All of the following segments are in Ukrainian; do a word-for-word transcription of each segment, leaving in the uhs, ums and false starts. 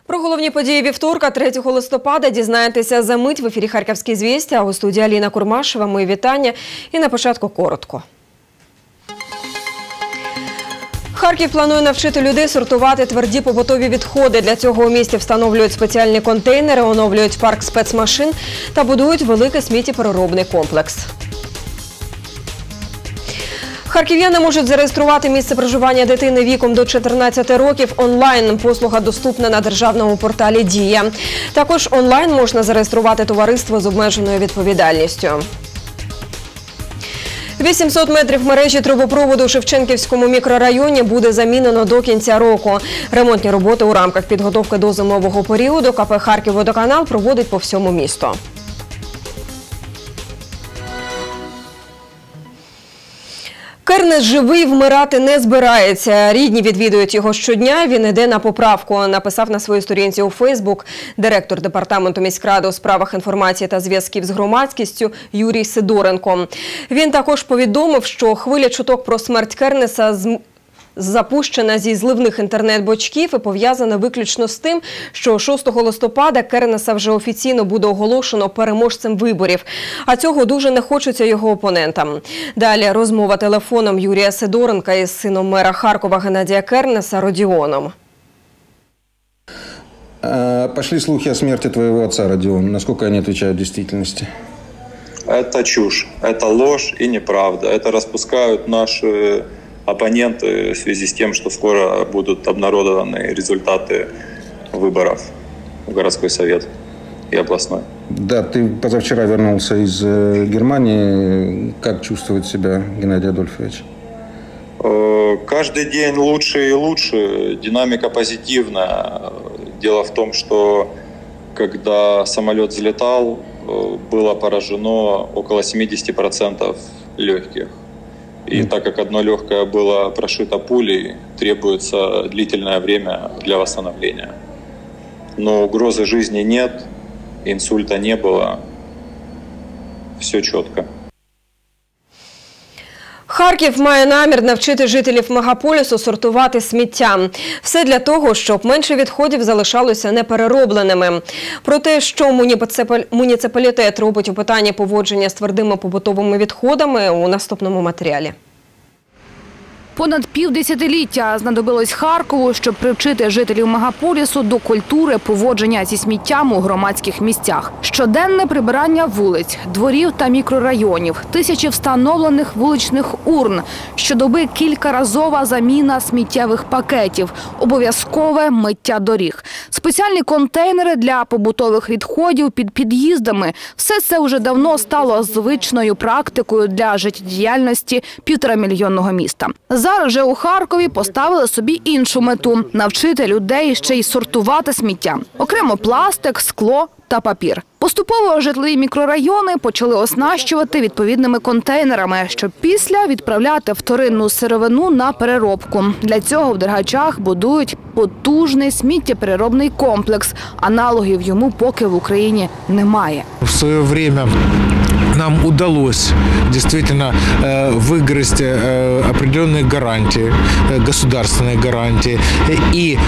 Про головні події вівторка, третього листопада, дізнаєтеся за мить в ефірі «Харківські звістя», а у студії Аліна Курмашева. Мої вітання. І на початку коротко. Харків планує навчити людей сортувати тверді побутові відходи. Для цього у місті встановлюють спеціальні контейнери, оновлюють парк спецмашин та будують великий сміттєпереробний комплекс. Харків'яни можуть зареєструвати місце проживання дитини віком до чотирнадцяти років онлайн. Послуга доступна на державному порталі «Дія». Також онлайн можна зареєструвати товариство з обмеженою відповідальністю. вісімсот метрів мережі трубопроводу у Шевченківському мікрорайоні буде замінено до кінця року. Ремонтні роботи у рамках підготовки до зимового періоду ка пе «Харківводоканал» проводить по всьому місту. Кернес живий, вмирати не збирається. Рідні відвідують його щодня, він іде на поправку, написав на своїй сторінці у Фейсбук директор департаменту міськради у справах інформації та зв'язків з громадськістю Юрій Сидоренко. Він також повідомив, що хвиля чуток про смерть Кернеса з запущена зі зливних інтернет-бочків і пов'язана виключно з тим, що шостого листопада Кернеса вже офіційно буде оголошено переможцем виборів. А цього дуже не хочеться його опонентам. Далі розмова телефоном Юрія Сидоренка із сином мера Харкова Геннадія Кернеса Родіоном. Пошли слухи о смерти твоего отца, Родион. Насколько они отвечают действительности? Это чушь, это ложь и неправда. Это распускают наши оппоненты в связи с тем, что скоро будут обнародованы результаты выборов в городской совет и областной. Да, ты позавчера вернулся из Германии. Как чувствует себя Геннадий Адольфович? Каждый день лучше и лучше. Динамика позитивная. Дело в том, что когда самолет взлетал, было поражено около семидесяти процентов легких. И так как одно легкое было прошито пулей, требуется длительное время для восстановления. Но угрозы жизни нет, инсульта не было, все четко. Харків має намір навчити жителів мегаполісу сортувати сміття. Все для того, щоб менше відходів залишалося непереробленими. Про те, що муніципалітет робить у питанні поводження з твердими побутовими відходами, у наступному матеріалі. Понад півдесятиліття знадобилось Харкову, щоб привчити жителів мегаполісу до культури поводження зі сміттям у громадських місцях. Щоденне прибирання вулиць, дворів та мікрорайонів, тисячі встановлених вуличних урн, щодоби кількаразова заміна сміттєвих пакетів, обов'язкове миття доріг, спеціальні контейнери для побутових відходів під під'їздами. Все це вже давно стало звичною практикою для життєдіяльності півторамільйонного міста. Зараз же у Харкові поставили собі іншу мету – навчити людей ще й сортувати сміття. Окремо пластик, скло та папір. Поступово житлові мікрорайони почали оснащувати відповідними контейнерами, щоб після відправляти вторинну сировину на переробку. Для цього в Дергачах будують потужний сміттєпереробний комплекс. Аналогів йому поки в Україні немає. В своє час нам удалось действительно выиграть определенные гарантии, государственные гарантии. И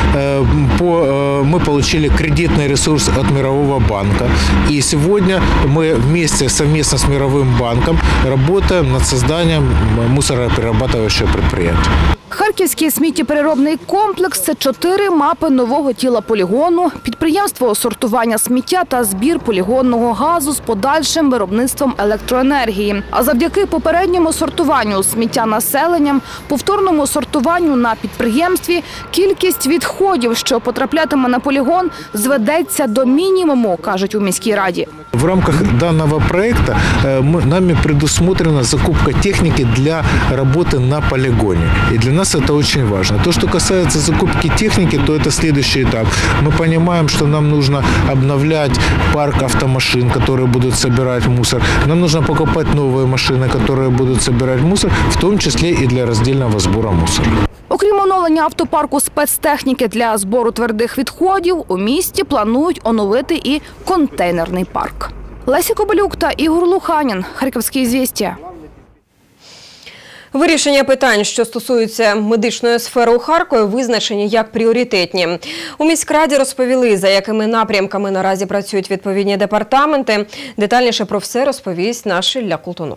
мы получили кредитный ресурс от Мирового банка. И сегодня мы вместе, совместно с Мировым банком, работаем над созданием мусороперерабатывающего предприятия. Харківський сміттєпереробний комплекс – це чотири мапи нового тіла полігону, підприємство сортування сміття та збір полігонного газу з подальшим виробництвом електроенергії. А завдяки попередньому сортуванню сміття населенням, повторному сортуванню на підприємстві, кількість відходів, що потраплятиме на полігон, зведеться до мінімуму, кажуть у міській раді. В рамках данного проекта нами предусмотрена закупка техники для работы на полигоне. И для нас это очень важно. То, что касается закупки техники, то это следующий этап. Мы понимаем, что нам нужно обновлять парк автомашин, которые будут собирать мусор. Нам нужно покупать новые машины, которые будут собирать мусор, в том числе и для раздельного сбора мусора. Окрім оновлення автопарку спецтехніки для збору твердих відходів, у місті планують оновити і контейнерний парк. Леся Кобилюк та Ігор Луханін. Харківські звістя. Вирішення питань, що стосуються медичної сфери у Харкові, визначені як пріоритетні. У міськраді розповіли, за якими напрямками наразі працюють відповідні департаменти. Детальніше про все розповість наш Ілля Колтунов.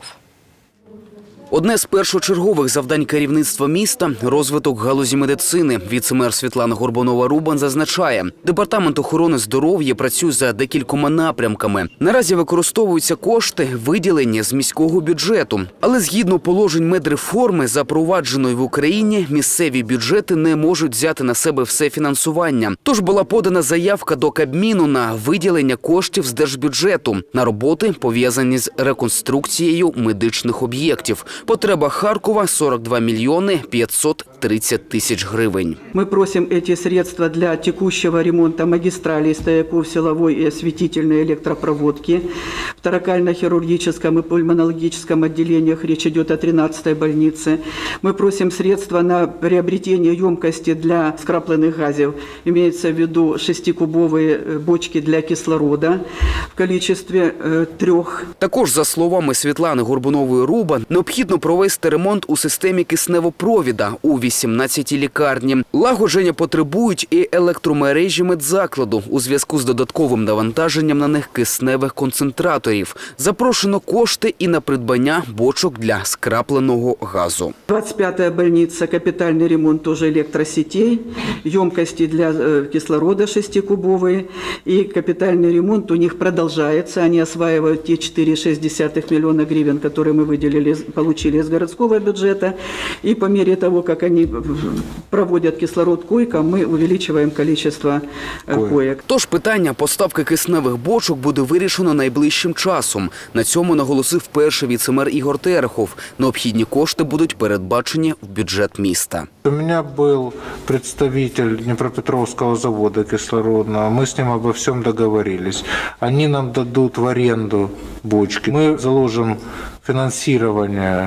Одне з першочергових завдань керівництва міста – розвиток галузі медицини. Віце-мер Світлана Горбунова-Рубан зазначає, департамент охорони здоров'я працює за декількома напрямками. Наразі використовуються кошти, виділені з міського бюджету. Але згідно положень медреформи, запровадженої в Україні, місцеві бюджети не можуть взяти на себе все фінансування. Тож була подана заявка до Кабміну на виділення коштів з держбюджету на роботи, пов'язані з реконструкцією медичних об'єктів. Потреба Харкова – сорок два миллиона пятьсот тридцать тысяч гривен. Мы просим эти средства для текущего ремонта магистралей, стояков силовой и осветительной электропроводки. В торакально-хирургическом и пульмонологическом отделениях речь идет о тринадцатой больнице. Мы просим средства на приобретение емкости для скрапленных газов. Имеется в виду шестикубовые бочки для кислорода в количестве э, трех. Також, за словами Світлани Горбунової-Рубан, необхідно провести ремонт у системі кисневопровіда у вісімнадцятій лікарні. Лагодження потребують і електромережі медзакладу у зв'язку з додатковим навантаженням на них кисневих концентраторів. Запрошено кошти і на придбання бочок для скрапленого газу. двадцать пятая больница, капитальный ремонт тоже электросетей, емкости для кислорода шестикубовые, и капитальный ремонт у них продолжается. Они осваивают те четыре целых шесть десятых миллиона гривен, которые мы выделили, получили из городского бюджета. И по мере того, как они проводят кислород койкам, мы увеличиваем количество коек. Тож питання поставки кисневих бочок буде вирішено найближчим часом. На цьому наголосив перший віцемер Ігор Терехов. Необхідні кошти будуть передбачені в бюджет міста. У меня был представитель Днепропетровского завода кислородного. Мы с ним обо всем договорились. Они нам дадут в аренду бочки. Мы заложим финансирование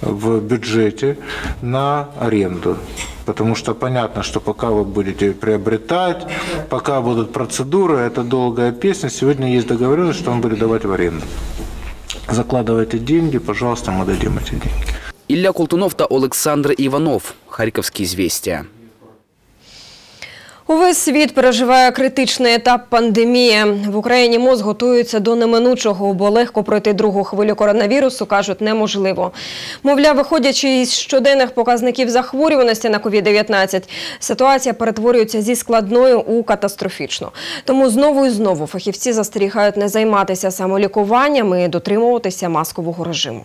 в бюджете на аренду. Потому что понятно, что пока вы будете приобретать, пока будут процедуры, это долгая песня. Сегодня есть договоренность, что он будет давать в аренду. Закладывайте деньги, пожалуйста, мы дадим эти деньги. Ілля Колтунов та Олександр Іванов. Харківські звістя. Увесь світ переживає критичний етап пандемії. В Україні МОЗ готується до неминучого, бо легко пройти другу хвилю коронавірусу, кажуть, неможливо. Мовляв, виходячи із щоденних показників захворюваності на ковід дев'ятнадцять, ситуація перетворюється зі складною у катастрофічну. Тому знову і знову фахівці застерігають не займатися самолікуванням і дотримуватися маскового режиму.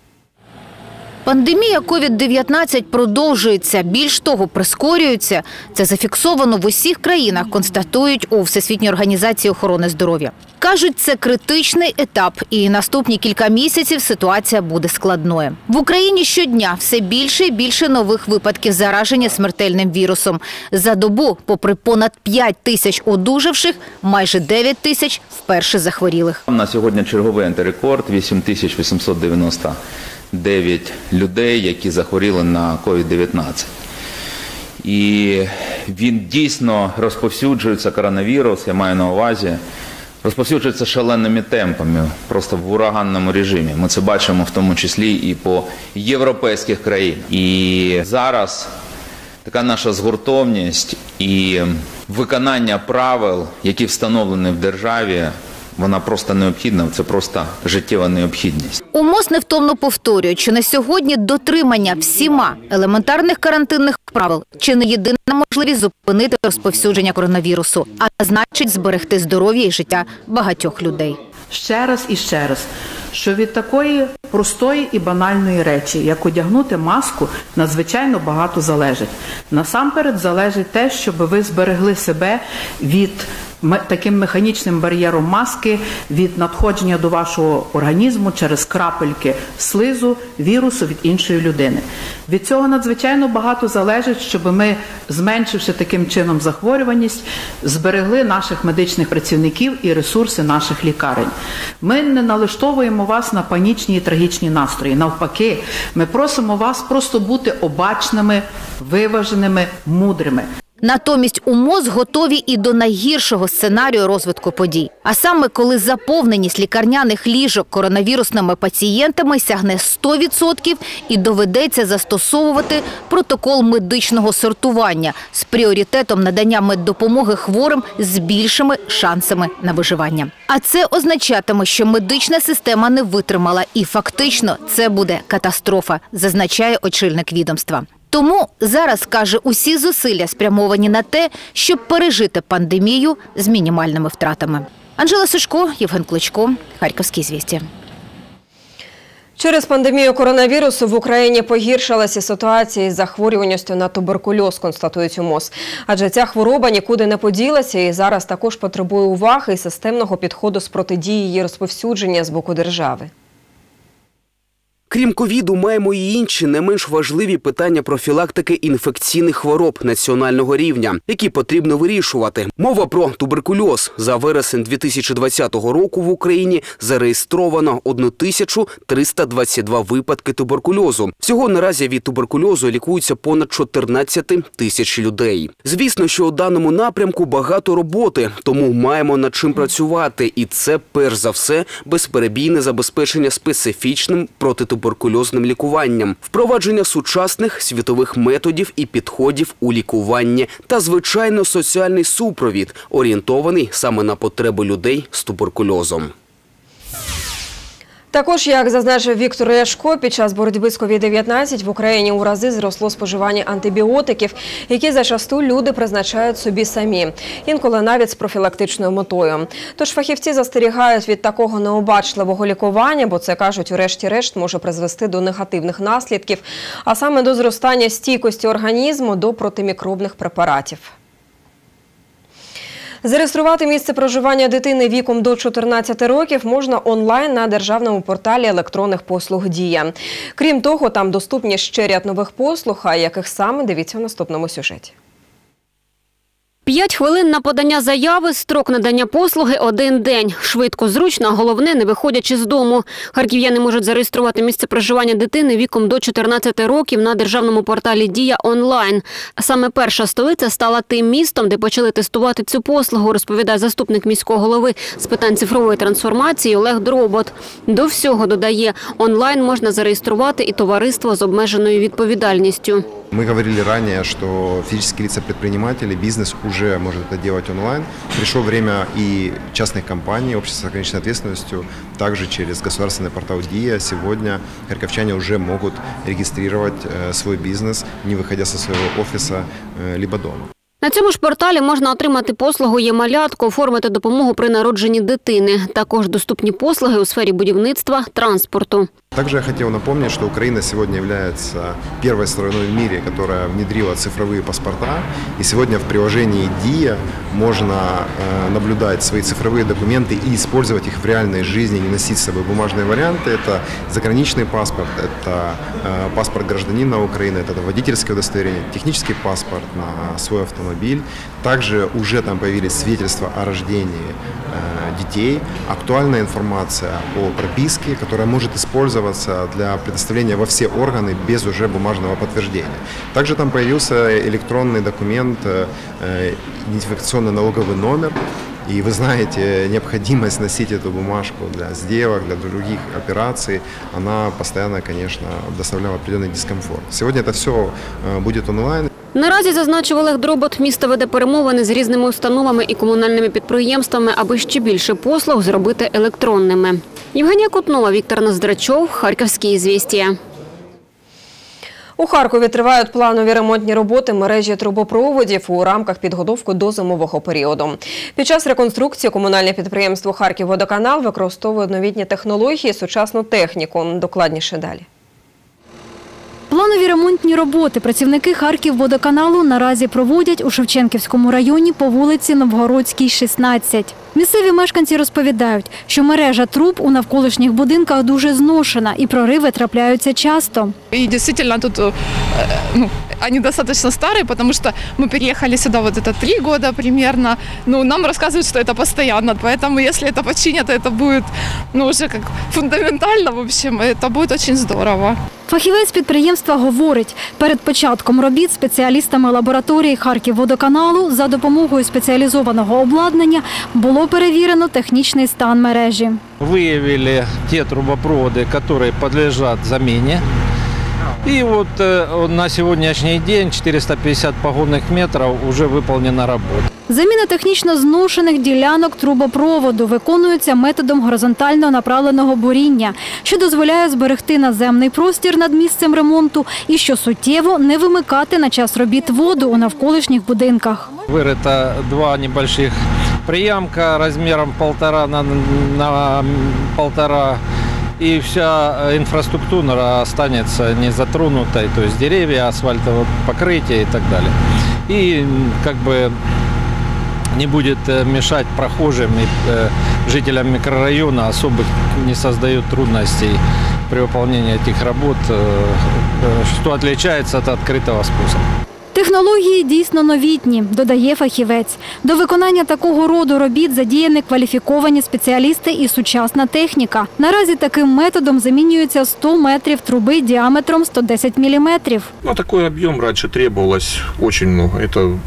Пандемія ковід дев'ятнадцять продовжується, більш того, прискорюється. Це зафіксовано в усіх країнах, констатують у Всесвітній організації охорони здоров'я. Кажуть, це критичний етап, і наступні кілька місяців ситуація буде складною. В Україні щодня все більше і більше нових випадків зараження смертельним вірусом. За добу, попри понад п'ять тисяч одужавших, майже дев'ять тисяч вперше захворілих. На сьогодні черговий антирекорд – вісім тисяч вісімсот дев'яносто дев'ять людей, які захворіли на ковід дев'ятнадцять. І він дійсно розповсюджується, коронавірус, я маю на увазі, розповсюджується шаленими темпами, просто в ураганному режимі. Ми це бачимо в тому числі і по європейських країнах. І зараз така наша згуртовність і виконання правил, які встановлені в державі, вона просто необхідна, це просто життєва необхідність. У МОЗ невтомно повторюють, що на сьогодні дотримання всіма елементарних карантинних правил чи не єдина можливість зупинити розповсюдження коронавірусу, а значить зберегти здоров'я і життя багатьох людей. Ще раз і ще раз, що від такої простої і банальної речі, як одягнути маску, надзвичайно багато залежить. Насамперед залежить те, щоб ви зберегли себе від таким механічним бар'єром маски від надходження до вашого організму через крапельки слизу, вірусу від іншої людини. Від цього надзвичайно багато залежить, щоб ми, зменшивши таким чином захворюваність, зберегли наших медичних працівників і ресурси наших лікарень. Ми не налаштовуємо вас на панічні і трагічні настрої. Навпаки, ми просимо вас просто бути обачними, виваженими, мудрими. Натомість у МОЗ готові і до найгіршого сценарію розвитку подій. А саме, коли заповненість лікарняних ліжок коронавірусними пацієнтами сягне сто відсотків і доведеться застосовувати протокол медичного сортування з пріоритетом надання меддопомоги хворим з більшими шансами на виживання. А це означатиме, що медична система не витримала і фактично це буде катастрофа, зазначає очільник відомства. Тому зараз, каже, усі зусилля спрямовані на те, щоб пережити пандемію з мінімальними втратами. Анжела Сушко, Євген Клочко, Харківські звістя. Через пандемію коронавірусу в Україні погіршилася ситуація із захворюваністю на туберкульоз, констатують у МОЗ. Адже ця хвороба нікуди не поділася і зараз також потребує уваги і системного підходу з протидії її розповсюдження з боку держави. Крім ковіду, маємо і інші не менш важливі питання профілактики інфекційних хвороб національного рівня, які потрібно вирішувати. Мова про туберкульоз. За вересень дві тисячі двадцятого року в Україні зареєстровано тисячу триста двадцять два випадки туберкульозу. Всього наразі від туберкульозу лікуються понад чотирнадцять тисяч людей. Звісно, що у даному напрямку багато роботи, тому маємо над чим працювати. І це, перш за все, безперебійне забезпечення специфічним протитуберкульозним туберкульозним лікуванням, впровадження сучасних світових методів і підходів у лікуванні та, звичайно, соціальний супровід, орієнтований саме на потреби людей з туберкульозом. Також, як зазначив Віктор Ляшко, під час боротьби з ковід дев'ятнадцять в Україні у рази зросло споживання антибіотиків, які зачасту люди призначають собі самі, інколи навіть з профілактичною метою. Тож фахівці застерігають від такого необачливого лікування, бо це, кажуть, урешті-решт може призвести до негативних наслідків, а саме до зростання стійкості організму до протимікробних препаратів. Зареєструвати місце проживання дитини віком до чотирнадцяти років можна онлайн на державному порталі електронних послуг «Дія». Крім того, там доступні ще ряд нових послуг, а яких саме, дивіться в наступному сюжеті. П'ять хвилин на подання заяви, строк надання послуги – один день. Швидко, зручно, а головне – не виходячи з дому. Харків'яни можуть зареєструвати місце проживання дитини віком до чотирнадцяти років на державному порталі «Дія онлайн». Саме перша столиця стала тим містом, де почали тестувати цю послугу, розповідає заступник міського голови з питань цифрової трансформації Олег Дробот. До всього, додає, онлайн можна зареєструвати і товариство з обмеженою відповідальністю. Мы говорили ранее, что физические лица-предприниматели, бизнес уже может это делать онлайн. Пришло время и частных компаний, обществ с ограниченной ответственностью, также через государственный портал «Дия». Сегодня харьковчане уже могут регистрировать свой бизнес, не выходя со своего офиса либо дома. На цьому ж порталі можна отримати послугу «Є-малятко», оформити допомогу при народженні дитини. Також доступні послуги у сфері будівництва, транспорту. Также я хотел напомнить, что Украина сегодня является первой страной в мире, которая внедрила цифровые паспорта. И сегодня в приложении «Дия» можно наблюдать свои цифровые документы и использовать их в реальной жизни, не носить с собой бумажные варианты. Это заграничный паспорт, это паспорт гражданина Украины, это водительское удостоверение, технический паспорт на свой автомобиль. Также уже там появились свидетельства о рождении детей, актуальная информация о прописке, которая может использоваться для предоставления во все органы без уже бумажного подтверждения. Также там появился электронный документ, идентификационный налоговый номер. И вы знаете, необходимость носить эту бумажку для сделок, для других операций, она постоянно, конечно, доставляла определенный дискомфорт. Сегодня это все будет онлайн. Наразі, зазначив Олег Дробот, місто веде перемовини з різними установами і комунальними підприємствами, аби ще більше послуг зробити електронними. Євгенія Кутнова, Віктор Ноздрачов, Харківські звістя. У Харкові тривають планові ремонтні роботи мережі трубопроводів у рамках підготовки до зимового періоду. Під час реконструкції комунальне підприємство «Харківводоканал» використовує новітні технології, сучасну техніку. Докладніше далі. Планові ремонтні роботи працівники Харківводоканалу наразі проводять у Шевченківському районі по вулиці Новгородській, шістнадцять. Місцеві мешканці розповідають, що мережа труб у навколишніх будинках дуже зношена і прориви трапляються часто. И действительно тут ну, они достаточно старые, потому что мы переехали сюда вот это три года примерно. Ну, нам рассказывают, что это постоянно, поэтому если это починят, это будет ну, уже как фундаментально, в общем, это будет очень здорово. Фахівець підприємства говорить, перед початком робіт спеціалістами лабораторії Харківводоканалу за допомогою спеціалізованого обладнання було перевірено технічний стан мережі. Выявили те трубопроводы, которые подлежат замене. И вот на сегодняшний день четыреста пятьдесят погонных метров уже выполнена работа. Заміна технічно зношених ділянок трубопроводу виконується методом горизонтально направленого буріння, що дозволяє зберегти наземний простір над місцем ремонту і, що суттєво, не вимикати на час робіт воду у навколишніх будинках. Вырыто два небольших приямка размером полтора на, на полтора. И вся инфраструктура останется не затронутой, то есть деревья, асфальтовое покрытие и так далее. И как бы не будет мешать прохожим и жителям микрорайона, особых не создает трудностей при выполнении этих работ, что отличается от открытого способа. Технології дійсно новітні, додає фахівець. До виконання такого роду робіт задіяні кваліфіковані спеціалісти і сучасна техніка. Наразі таким методом замінюється сто метрів труби діаметром сто десять міліметрів. Ну, такой объем раньше требовалось очень много. Это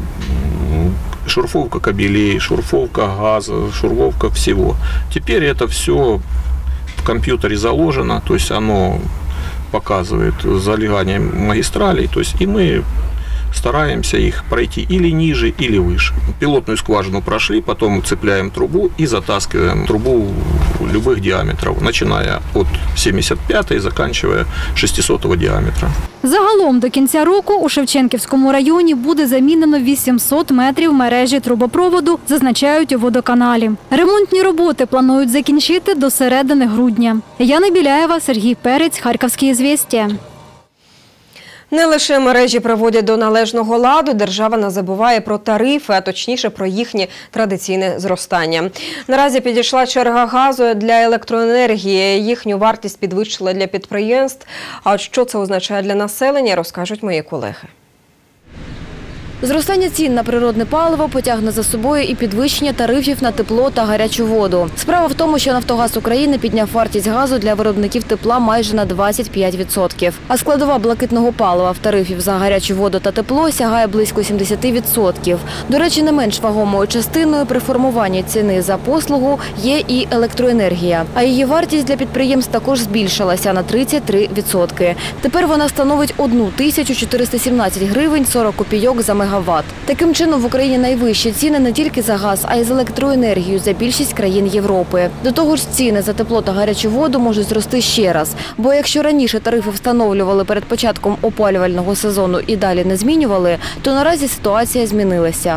шурфовка кабелей, шурфовка газа, шурфовка всего. Теперь это все в компьютере заложено, то есть оно показывает залегание магистралей, то есть и мы стараемся их пройти или ниже, или выше. Пилотную скважину прошли, потом цепляем трубу и затаскиваем трубу любых диаметров, начиная от сімдесят п'ятої и заканчивая шестисотого диаметра. Загалом до кінця року у Шевченківському районі буде замінено вісімсот метрів мережі трубопроводу, зазначають у водоканалі. Ремонтні роботи планують закінчити до середини грудня. Яна Біляєва, Сергій Перець, Харківські звістя. Не лише мережі приводять до належного ладу, держава не забуває про тарифи, а точніше про їхнє традиційне зростання. Наразі підійшла черга газу для електроенергії. Їхню вартість підвищила для підприємств. А от що це означає для населення, розкажуть мої колеги. Зростання цін на природне паливо потягне за собою і підвищення тарифів на тепло та гарячу воду. Справа в тому, що «Нафтогаз України» підняв вартість газу для виробників тепла майже на двадцять п'ять відсотків. А складова блакитного палива в тарифів за гарячу воду та тепло сягає близько сімдесят відсотків. До речі, не менш вагомою частиною при формуванні ціни за послугу є і електроенергія. А її вартість для підприємств також збільшилася на тридцять три відсотки. Тепер вона становить тисячу чотириста сімнадцять гривень сорок копійок за мегаватт. Таким чином, в Україні найвищі ціни не тільки за газ, а й за електроенергію за більшість країн Європи. До того ж, ціни за тепло та гарячу воду можуть зрости ще раз. Бо якщо раніше тарифи встановлювали перед початком опалювального сезону і далі не змінювали, то наразі ситуація змінилася.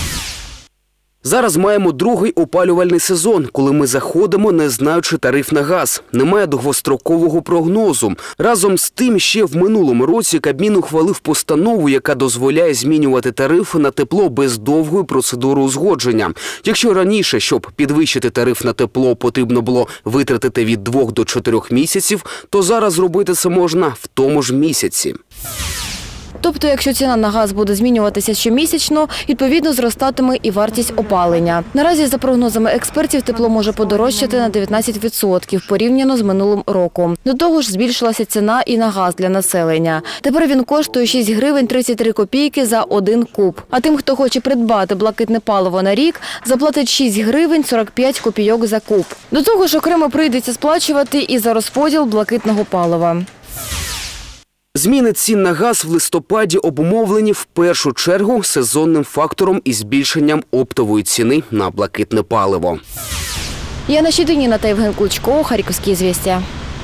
Зараз маємо другий опалювальний сезон, коли ми заходимо, не знаючи тариф на газ. Немає довгострокового прогнозу. Разом з тим, ще в минулому році Кабмін ухвалив постанову, яка дозволяє змінювати тарифи на тепло без довгої процедури узгодження. Якщо раніше, щоб підвищити тариф на тепло, потрібно було витратити від двох до чотирьох місяців, то зараз зробити це можна в тому ж місяці. Тобто, якщо ціна на газ буде змінюватися щомісячно, відповідно зростатиме і вартість опалення. Наразі, за прогнозами експертів, тепло може подорожчати на дев'ятнадцять відсотків порівняно з минулим роком. До того ж, збільшилася ціна і на газ для населення. Тепер він коштує шість гривень тридцять три копійки за один куб. А тим, хто хоче придбати блакитне паливо на рік, заплатить шість гривень сорок п'ять копійок за куб. До того ж, окремо прийдеться сплачувати і за розподіл блакитного палива. Зміни цін на газ в листопаді обумовлені в першу чергу сезонним фактором і збільшенням оптової ціни на блакитне паливо. Яна Щединіна та Євген Клочко, Харківські звістя.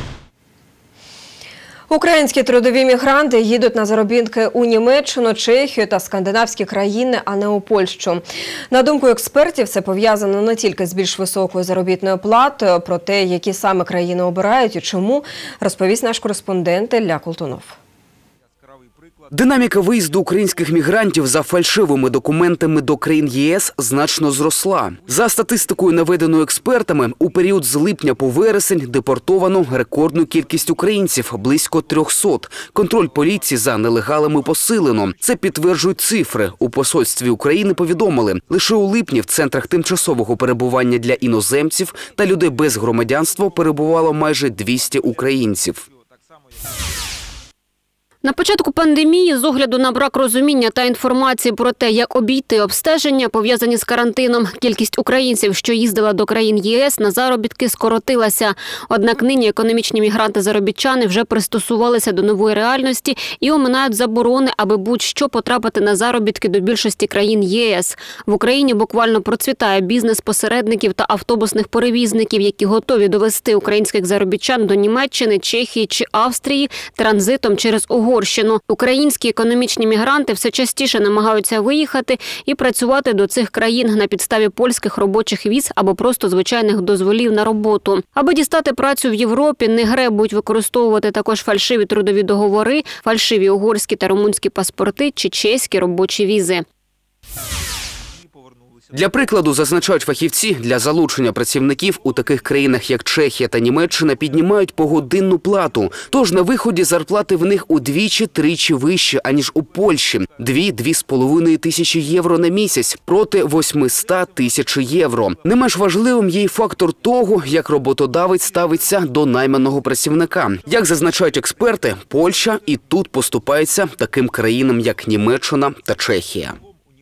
Українські трудові мігранти їдуть на заробітки у Німеччину, Чехію та скандинавські країни, а не у Польщу. На думку експертів, це пов'язано не тільки з більш високою заробітною платою, про те, які саме країни обирають і чому, розповість наш кореспондент Ілля Колтунов. Динаміка виїзду українських мігрантів за фальшивими документами до країн ЄС значно зросла. За статистикою, наведеною експертами, у період з липня по вересень депортовано рекордну кількість українців – близько трьохсот. Контроль поліції за нелегалами посилено. Це підтверджують цифри. У посольстві України повідомили, лише у липні в центрах тимчасового перебування для іноземців та людей без громадянства перебувало майже двісті українців. На початку пандемії, з огляду на брак розуміння та інформації про те, як обійти обстеження, пов'язані з карантином, кількість українців, що їздила до країн ЄС, на заробітки скоротилася. Однак нині економічні мігранти-заробітчани вже пристосувалися до нової реальності і оминають заборони, аби будь-що потрапити на заробітки до більшості країн ЄС. В Україні буквально процвітає бізнес посередників та автобусних перевізників, які готові довести українських заробітчан до Німеччини, Чехії чи Австрії транзитом через Угорщину. Українські економічні мігранти все частіше намагаються виїхати і працювати до цих країн на підставі польських робочих віз або просто звичайних дозволів на роботу. Аби дістати працю в Європі, не гребують використовувати також фальшиві трудові договори, фальшиві угорські та румунські паспорти чи чеські робочі візи. Для прикладу, зазначають фахівці, для залучення працівників у таких країнах, як Чехія та Німеччина, піднімають погодинну плату. Тож на виході зарплати в них удвічі-тричі вищі, аніж у Польщі. Дві-дві з половиною тисячі євро на місяць проти восьмисот тисяч євро. Не менш важливим є й фактор того, як роботодавець ставиться до найманого працівника. Як зазначають експерти, Польща і тут поступається таким країнам, як Німеччина та Чехія.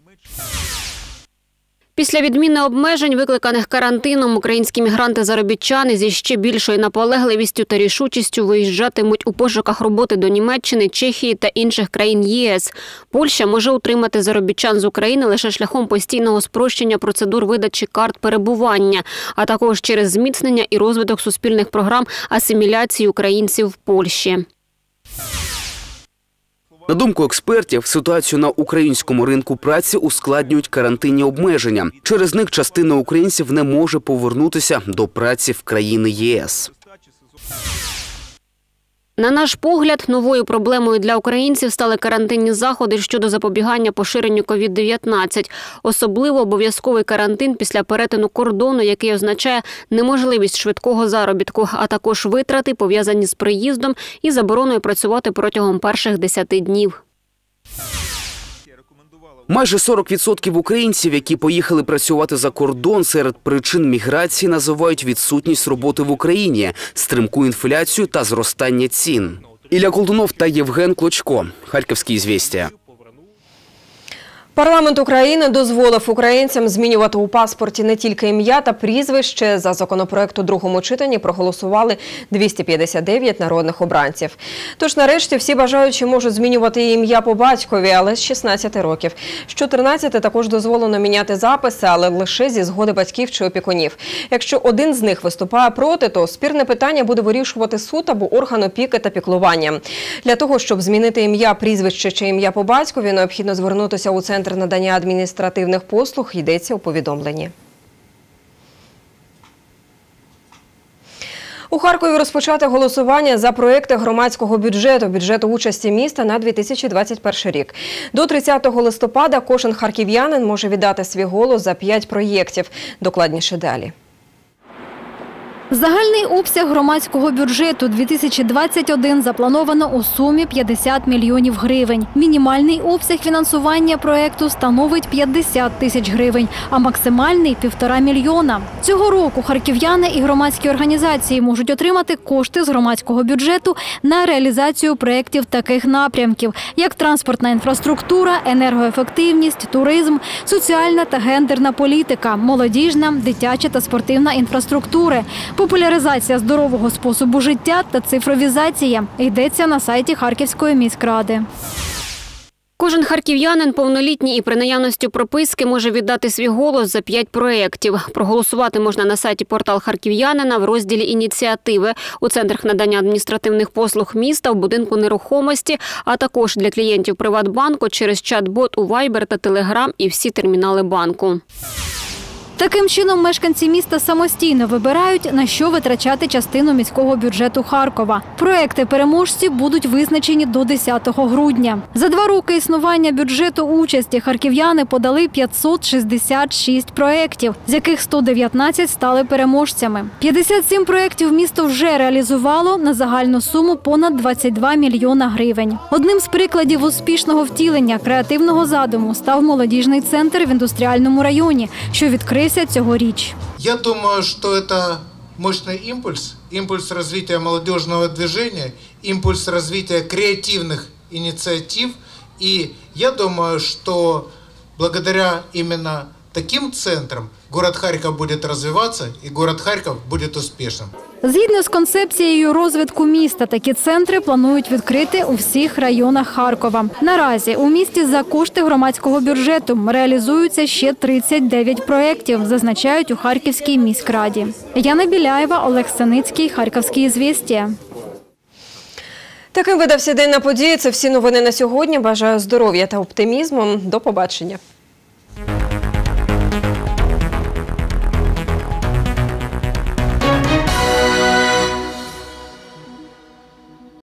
Після відміни обмежень, викликаних карантином, українські мігранти-заробітчани зі ще більшою наполегливістю та рішучістю виїжджатимуть у пошуках роботи до Німеччини, Чехії та інших країн ЄС. Польща може утримати заробітчан з України лише шляхом постійного спрощення процедур видачі карт перебування, а також через зміцнення і розвиток суспільних програм асиміляції українців в Польщі. На думку експертів, ситуацію на українському ринку праці ускладнюють карантинні обмеження. Через них частина українців не може повернутися до праці в країни ЄС. На наш погляд, новою проблемою для українців стали карантинні заходи щодо запобігання поширенню ковід дев'ятнадцять. Особливо обов'язковий карантин після перетину кордону, який означає неможливість швидкого заробітку, а також витрати, пов'язані з приїздом і забороною працювати протягом перших десяти днів. Майже сорок відсотків українців, які поїхали працювати за кордон, серед причин міграції називають відсутність роботи в Україні, стрімку інфляцію та зростання цін. Ілля Колтунов та Євген Клочко. Харківські «Ізвєстія». Парламент України дозволив українцям змінювати у паспорті не тільки ім'я та прізвище. За законопроект у другому читанні проголосували двісті п'ятдесят дев'ять народних обранців. Тож нарешті всі бажаючі можуть змінювати ім'я по батькові, але з шістнадцяти років. З чотирнадцяти також дозволено міняти записи, але лише зі згоди батьків чи опікунів. Якщо один з них виступає проти, то спірне питання буде вирішувати суд або орган опіки та піклування. Для того, щоб змінити ім'я, прізвище чи ім'я по батькові, необхідно звернутися у центр надання адміністративних послуг, йдеться у повідомленні. У Харкові розпочати голосування за проекти громадського бюджету, бюджету участі міста на дві тисячі двадцять перший рік. До тридцятого листопада кожен харків'янин може віддати свій голос за п'ять проєктів. Докладніше далі. Загальний обсяг громадського бюджету дві тисячі двадцять один заплановано у сумі п'ятдесят мільйонів гривень. Мінімальний обсяг фінансування проєкту становить п'ятдесят тисяч гривень, а максимальний – півтора мільйона. Цього року харків'яни і громадські організації можуть отримати кошти з громадського бюджету на реалізацію проєктів таких напрямків, як транспортна інфраструктура, енергоефективність, туризм, соціальна та гендерна політика, молодіжна, дитяча та спортивна інфраструктури, популяризація здорового способу життя та цифровізація. Йдеться на сайті Харківської міськради. Кожен харків'янин повнолітній і при наявності прописки може віддати свій голос за п'ять проєктів. Проголосувати можна на сайті «Портал харків'янина» в розділі «Ініціативи», у центрах надання адміністративних послуг міста, в будинку нерухомості, а також для клієнтів Приватбанку через чат-бот у Viber та Telegram і всі термінали банку. Таким чином, мешканці міста самостійно вибирають, на що витрачати частину міського бюджету Харкова. Проекти переможці будуть визначені до десятого грудня. За два роки існування бюджету участі харків'яни подали п'ятсот шістдесят шість проєктів, з яких сто дев'ятнадцять стали переможцями. п'ятдесят сім проєктів місто вже реалізувало на загальну суму понад двадцять два мільйона гривень. Одним з прикладів успішного втілення креативного задуму став молодіжний центр в індустріальному районі, що відкрився цьогоріч. Я думаю, что это мощный импульс, импульс развития молодежного движения, импульс развития креативных инициатив. И я думаю, что благодаря именно таким центрам город Харьков будет развиваться и город Харьков будет успешным. Згідно з концепцією розвитку міста, такі центри планують відкрити у всіх районах Харкова. Наразі у місті за кошти громадського бюджету реалізуються ще тридцять дев'ять проєктів, зазначають у Харківській міськраді. Яна Біляєва, Олег Саницький, Харківські «Ізвістія». Таким видався день на події. Це всі новини на сьогодні. Бажаю здоров'я та оптимізму. До побачення.